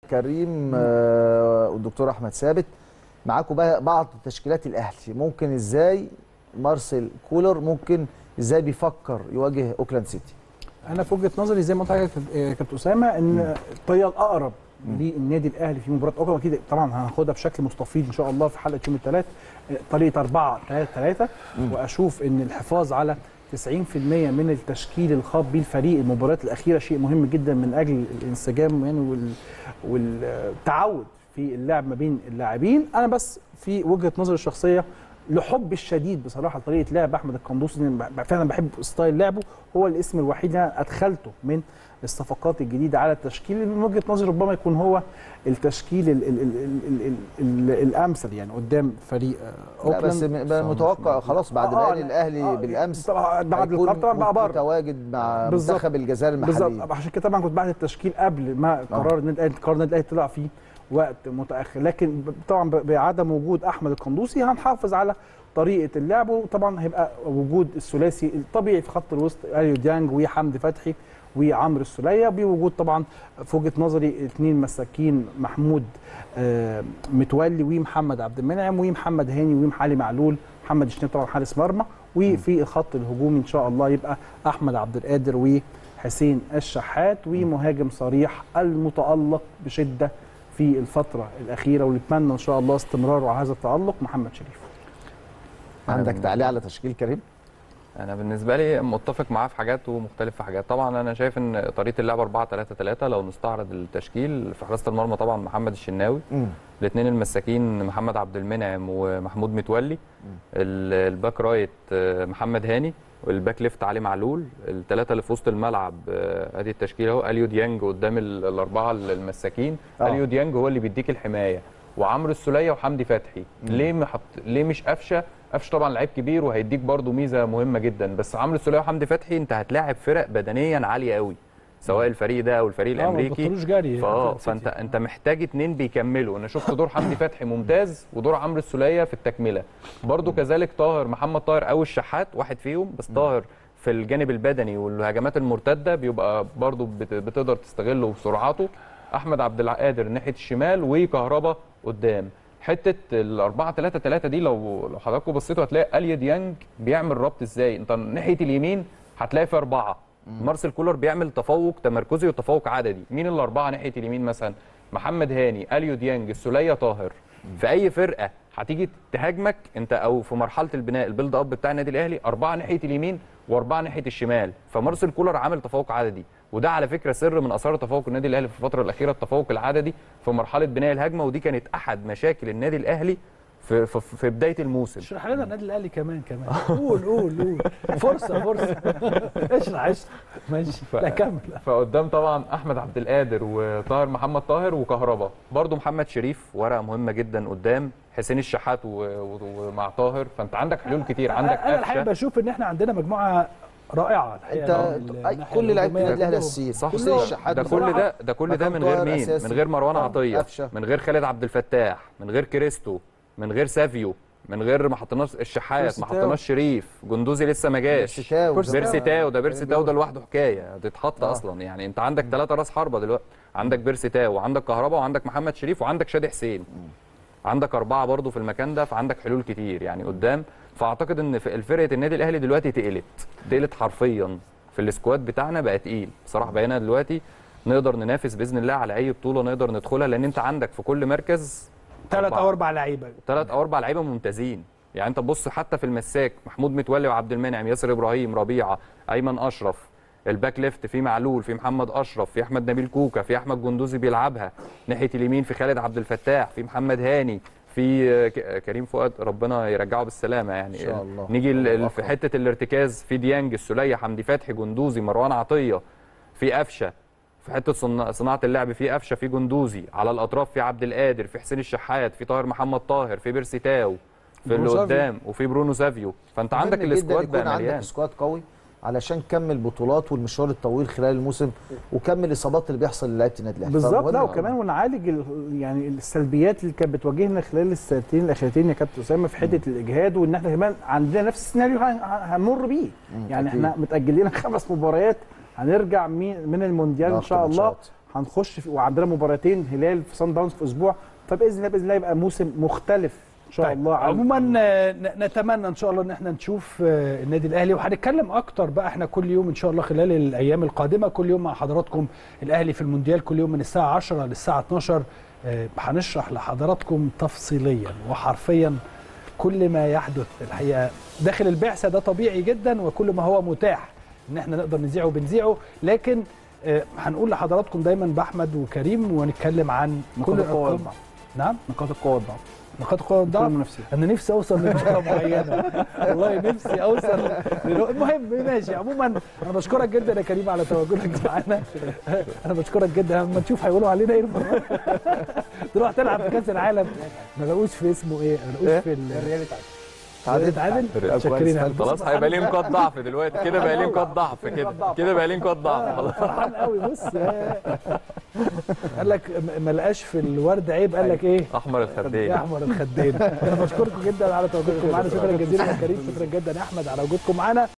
كريم والدكتور احمد ثابت، معاكم بقى بعض تشكيلات الاهلي. ممكن ازاي مارسيل كولر ممكن ازاي بيفكر يواجه اوكلاند سيتي؟ انا في وجهه نظري زي ما قلت لحضرتك يا كابتن اسامه ان الطريقه الاقرب للنادي الاهلي في مباراه اوكلاند، اكيد طبعا هناخدها بشكل مستفيض ان شاء الله في حلقه يوم الثلاث، طريقه 4-3-3، واشوف ان الحفاظ على 90% من التشكيل الخاص بالفريق المباريات الاخيره شيء مهم جدا من اجل الانسجام يعني والتعود في اللعب ما بين اللاعبين. انا بس في وجهه نظري الشخصيه لحب الشديد بصراحه لطريقه لعب احمد القندوسي، فعلا بحب ستايل لعبه، هو الاسم الوحيد اللي انا ادخلته من الصفقات الجديده على التشكيل، من وجهه نظري ربما يكون هو التشكيل الامثل يعني قدام فريق اوكلاند. بس متوقع خلاص بعد بيان الاهلي بالامس بعد القرار طبعا بقى بره متواجد مع منتخب الجزائر المحلي بالظبط. عشان كده طبعا كنت بعد التشكيل قبل ما قرار النادي الاهلي طلع فيه وقت متاخر، لكن طبعا بعدم وجود احمد القندوسي هنحافظ على طريقه اللعب، وطبعا هيبقى وجود الثلاثي الطبيعي في خط الوسط اليو ديانج وحمدي فتحي وعمرو السوليه، بوجود طبعا في وجهه نظري اثنين مساكين، محمود متولي ومحمد عبد المنعم ومحمد هاني وعلي معلول، محمد الشناوي طبعا حارس مرمى، وفي الخط الهجومي ان شاء الله يبقى احمد عبد القادر وحسين الشحات، ومهاجم صريح المتالق بشده في الفتره الاخيره ونتمنى ان شاء الله استمراره على هذا التالق محمد شريف. عندك تعليق على تشكيل كريم؟ انا بالنسبه لي متفق معاه في حاجات ومختلف في حاجات. طبعا انا شايف ان طريقه اللعب 4-3-3 لو نستعرض التشكيل، في حراسه المرمى طبعا محمد الشناوي، الاثنين المساكين محمد عبد المنعم ومحمود متولي، الباك رايت محمد هاني، والباك ليفت علي معلول، الثلاثه اللي في وسط الملعب ادي التشكيل اهو، اليو ديانج قدام الاربعه المساكين. اليو ديانج هو اللي بيديك الحمايه، وعمرو السوليه وحمدي فتحي. ليه مش قفشه طبعا لعيب كبير وهيديك برده ميزه مهمه جدا، بس عمرو السوليه وحمدي فتحي انت هتلاعب فرق بدنيا عاليه قوي، سواء الفريق ده او الفريق الامريكي، فانت محتاج اتنين بيكملوا. انا شفت دور حمدي فتحي ممتاز ودور عمرو السوليه في التكمله، برده كذلك محمد طاهر او الشحات واحد فيهم، بس طاهر في الجانب البدني والهجمات المرتده بيبقى برده بتقدر تستغله بسرعاته. احمد عبد القادر ناحيه الشمال وكهربا قدام. حته ال 4-3-3 دي لو حضراتكم بصيتوا هتلاقي اليو ديانج بيعمل ربط ازاي. انت ناحيه اليمين هتلاقي في 4 مارسيل كولر بيعمل تفوق تمركزي وتفوق عددي. مين الاربعه ناحيه اليمين؟ مثلا محمد هاني، اليو ديانج، السوليه، طاهر. في اي فرقه هتيجي تهاجمك انت او في مرحله البناء البيلد اب بتاع النادي الاهلي 4 ناحيه اليمين و4 ناحيه الشمال، فمارسيل كولر عامل تفوق عددي، وده على فكره سر من اثار تفوق النادي الاهلي في الفتره الاخيره، التفوق العددي في مرحله بناء الهجمه، ودي كانت احد مشاكل النادي الاهلي في بدايه الموسم. اشرح لنا النادي الاهلي كمان قول فرصه اشرح ماشي. لا كمل. فقدام طبعا احمد عبد القادر وطاهر محمد طاهر وكهربا، برده محمد شريف ورقه مهمه جدا قدام، حسين الشحات ومع طاهر، فانت عندك حلول كتير. عندك انا الحقيقه بشوف ان احنا عندنا مجموعه رائعه انت كل لعيبه النادي الاهلي اساسيين، صح؟ ده كل ده من غير مين؟ من غير مروان عطيه، من غير خالد عبد الفتاح، من غير كريستو، من غير سافيو، من غير ما حطيناش الشحات، ما حطيناش شريف، جندوزي لسه ما جاش، بيرسي تاو ده لوحده حكايه تتحط اصلا. يعني انت عندك 3 راس حربه دلوقتي، عندك بيرسي تاو وعندك كهربا وعندك محمد شريف وعندك شادي حسين، عندك 4 برضه في المكان ده، فعندك حلول كتير يعني قدام. فاعتقد ان فرقه النادي الاهلي دلوقتي تقلت حرفيا في السكواد بتاعنا، بقى تقيل بصراحه. بقينا دلوقتي نقدر ننافس باذن الله على اي بطوله نقدر ندخلها، لان انت عندك في كل مركز 3 أو 4 لعيبه، 3 أو 4 لعيبه ممتازين. يعني انت بص حتى في المساك، محمود متولي وعبد المنعم، ياسر ابراهيم، ربيعه، ايمن اشرف، الباك ليفت في معلول، في محمد اشرف، في احمد نبيل كوكا، في احمد جندوزي بيلعبها ناحيه اليمين، في خالد عبد الفتاح، في محمد هاني، في كريم فؤاد ربنا يرجعه بالسلامه يعني ان شاء الله. نيجي في حته الارتكاز، في ديانج، السوليه، حمدي فتحي، جندوزي، مروان عطيه، في قفشه، في حته صناعه اللعب في قفشه، في جندوزي، على الاطراف في عبد القادر، في حسين الشحات، في طاهر محمد طاهر، في بيرسي تاو في اللي قدام، وفي برونو سافيو. فانت عندك السكواد بقى مليان، عندك سكواد قوي علشان كمل بطولات والمشوار الطويل خلال الموسم، وكمل الاصابات اللي بيحصل للاعيبه النادي الاهلي بالظبط. لا وكمان ونعالج يعني السلبيات اللي كانت بتواجهنا خلال السنتين الاخيرتين يا كابتن اسامه، في حته الاجهاد، وان احنا كمان عندنا نفس السيناريو هنمر بيه. يعني احنا متاجل لنا 5 مباريات، هنرجع من المونديال ان شاء الله هنخش وعندنا مباراتين هلال في صن داونز في اسبوع، فباذن الله يبقى موسم مختلف ان شاء الله. عموما نتمنى ان شاء الله ان احنا نشوف النادي الاهلي، وهنتكلم اكتر بقى احنا كل يوم ان شاء الله خلال الايام القادمه، كل يوم مع حضراتكم الاهلي في المونديال، كل يوم من الساعه 10 للساعه 12 هنشرح لحضراتكم تفصيليا وحرفيا كل ما يحدث الحقيقه داخل البعثه. ده طبيعي جدا، وكل ما هو متاح ان احنا نقدر نذيعه بنذيعه، لكن هنقول لحضراتكم دايما باحمد وكريم ونتكلم عن كل الارقام. نعم، نقاط القوه والضعف. نقاط القوه والضعف. انا نفسي اوصل لنقطه معينه، والله نفسي اوصل المهم ماشي. عموما انا بشكرك جدا يا كريم على تواجدك معانا. انا بشكرك جدا. لما تشوف هيقولوا علينا ايه المره تروح تلعب في كاس العالم ما لقوش في اسمه ايه، ما لقوش في الريال تعادل. شاكرين. خلاص هيبقى ليه نقاط ضعف دلوقتي كده، بقى ليه نقاط ضعف كده بقى ليه نقاط ضعف. فرحان قوي. بص قال لك ما لقاش في الورد عيب، قال لك ايه؟ احمر الخدين. احمر الخدين. انا بشكركم جدا على تواجدكم معانا. شكرا جزيلا يا كريم، شكرا جدا يا احمد على وجودكم معانا.